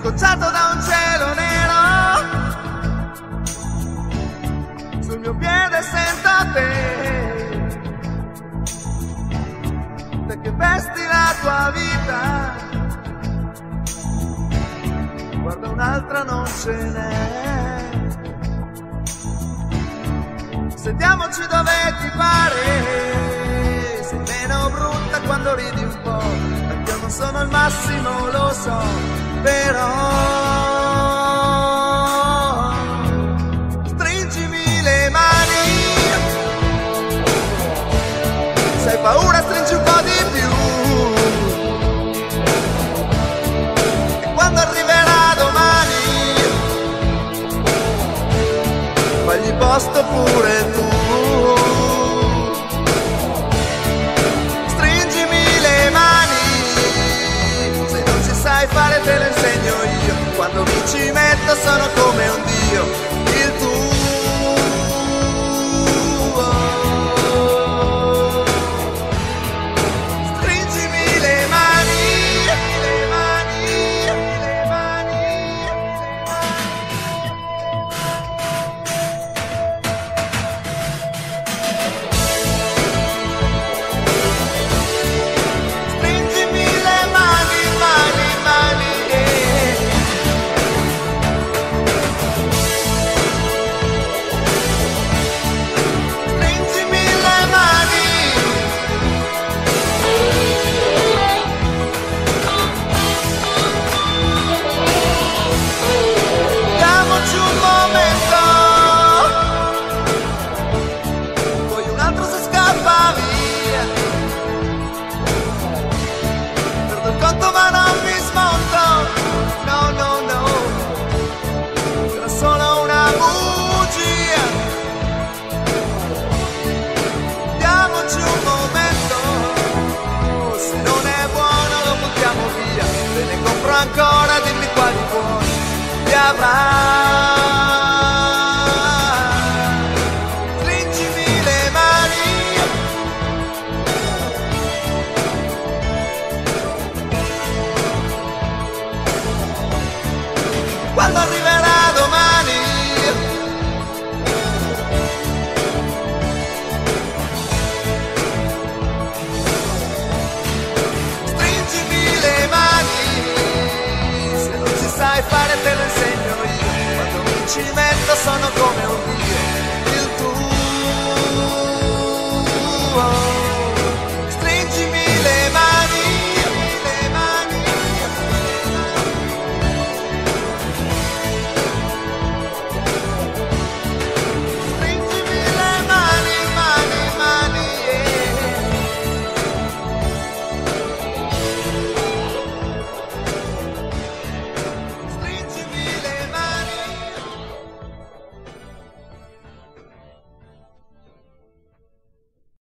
scocciato da un cielo nero, sul mio piede sento te, te che vesti la tua vita, guarda un'altra non ce n'è. Sentiamoci dove ti pare, sei meno brutta quando ridi un po', perché io non sono il massimo, lo so, però stringimi le mani, se hai paura stringi un po' di più, e quando arriverà domani fagli posto pure tu. Stringimi le mani, se non ci sai fare te lo insegno io, quando mi ci metto sono come un dio, il tuo. Stringimi le mani, le mani, le mani, le stringimi le mani, mani, mani, stringimi le mani. Diamoci un momento, poi un altro si scappa via, perdo il conto ma non mi smonto, no, no, no, era solo una bugia. Diamoci un momento, se non è buono lo buttiamo via, te ne compro ancora, dimmi quali buoni ti avrai. Stringimi le mani, quando arriverà